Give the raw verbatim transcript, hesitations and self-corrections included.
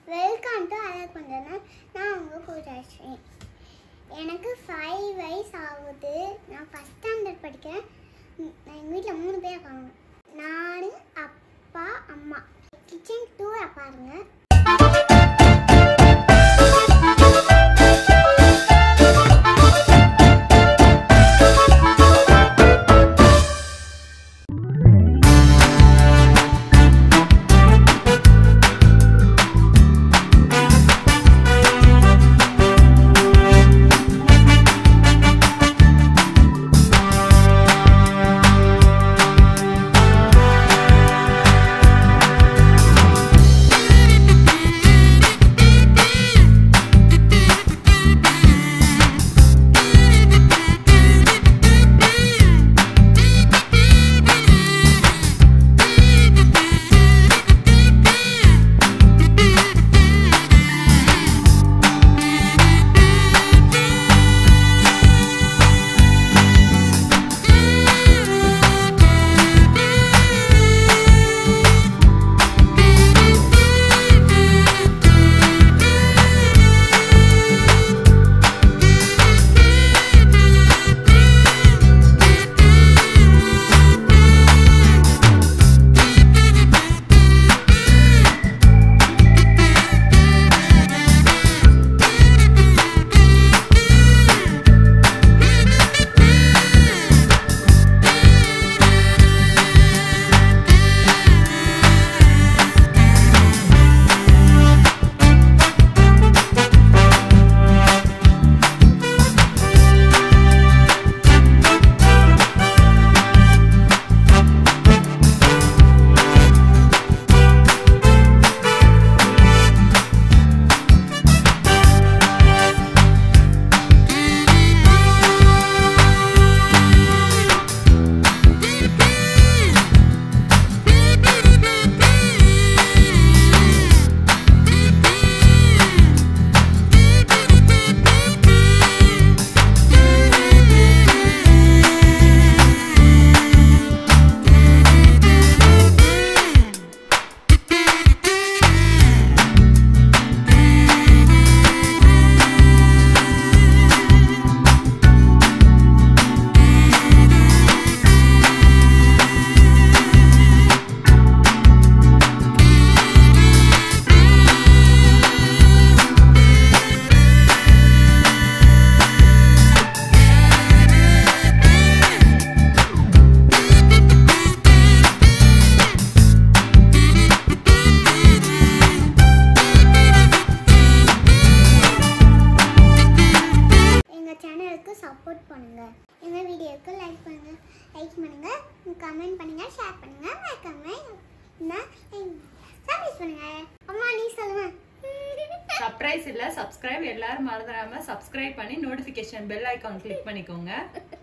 Welcome to அழகுந்தனா. நான் உங்க பூஜாஸ்ரீ. எனக்கு ஃபைவ் வயசு ஆகுது. நான் ஃபஸ்ட் ஸ்டாண்டர்ட் படிக்கிறேன். எங்கள் வீட்டில் மூணு பேர் காணும். நான், அப்பா, அம்மா. கிச்சன் டூரை பாருங்கள். சப்போர்ட் பண்ணுங்க. இந்த வீடியோக்கு லைக் பண்ணுங்க, லைக் பண்ணுங்க, கமெண்ட் பண்ணுங்க, ஷேர் பண்ணுங்க, மறக்காம சப்ஸ்கிரைப் பண்ணுங்க. அம்மா நீ சொல்லுங்க. சர்ப்ரைஸ் இல்ல, சப்ஸ்கிரைப். எல்லாரும் மறந்துடாம சப்ஸ்கிரைப் பண்ணி நோட்டிபிகேஷன் பெல் ஐகான் கிளிக் பண்ணிக்கோங்க.